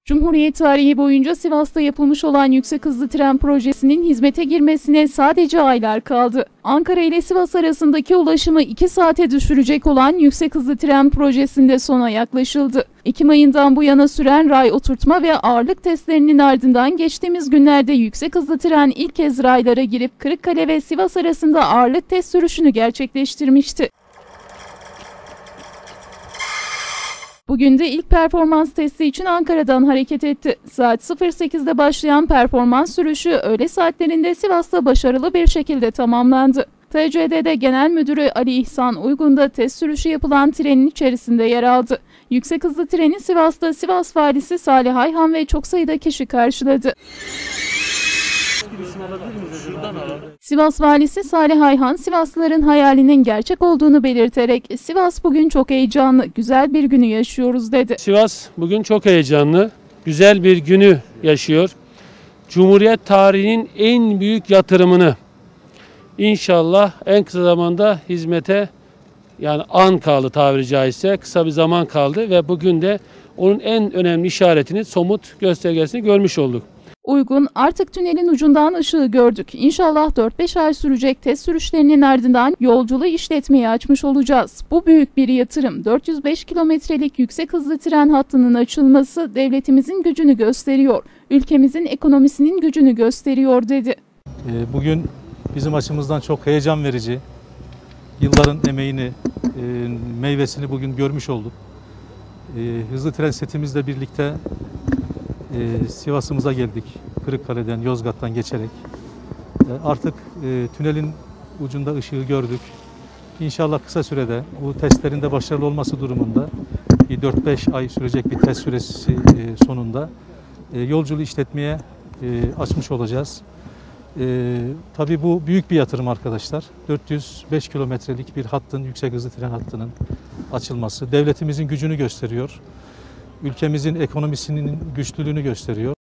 Cumhuriyet tarihi boyunca Sivas'ta yapılmış olan yüksek hızlı tren projesinin hizmete girmesine sadece aylar kaldı. Ankara ile Sivas arasındaki ulaşımı 2 saate düşürecek olan yüksek hızlı tren projesinde sona yaklaşıldı. Ekim ayından bu yana süren ray oturtma ve ağırlık testlerinin ardından geçtiğimiz günlerde yüksek hızlı tren ilk kez raylara girip Kırıkkale ve Sivas arasında ağırlık test sürüşünü gerçekleştirmişti. Bugün de ilk performans testi için Ankara'dan hareket etti. Saat 08'de başlayan performans sürüşü öğle saatlerinde Sivas'ta başarılı bir şekilde tamamlandı. TCDD Genel Müdürü Ali İhsan Uygun da test sürüşü yapılan trenin içerisinde yer aldı. Yüksek hızlı treni Sivas'ta Sivas Valisi Salih Ayhan ve çok sayıda kişi karşıladı. Sivas Valisi Salih Ayhan, Sivaslıların hayalinin gerçek olduğunu belirterek Sivas bugün çok heyecanlı, güzel bir günü yaşıyoruz dedi. Sivas bugün çok heyecanlı, güzel bir günü yaşıyor. Cumhuriyet tarihinin en büyük yatırımını inşallah en kısa zamanda hizmete, yani an kaldı tabiri caizse, kısa bir zaman kaldı ve bugün de onun en önemli işaretini, somut göstergesini görmüş olduk. Uygun, artık tünelin ucundan ışığı gördük. İnşallah 4-5 ay sürecek test sürüşlerinin ardından yolculuğu işletmeye açmış olacağız. Bu büyük bir yatırım. 405 kilometrelik yüksek hızlı tren hattının açılması devletimizin gücünü gösteriyor. Ülkemizin ekonomisinin gücünü gösteriyor dedi. Bugün bizim açımızdan çok heyecan verici. Yılların emeğini, meyvesini bugün görmüş olduk. Hızlı tren setimizle birlikte Sivas'ımıza geldik. Kırıkkale'den, Yozgat'tan geçerek. Artık tünelin ucunda ışığı gördük. İnşallah kısa sürede bu testlerin de başarılı olması durumunda bir 4-5 ay sürecek bir test süresi sonunda yolculuğu işletmeye açmış olacağız. Tabii bu büyük bir yatırım arkadaşlar. 405 kilometrelik bir hattın, yüksek hızlı tren hattının açılması devletimizin gücünü gösteriyor. Ülkemizin ekonomisinin güçlülüğünü gösteriyor.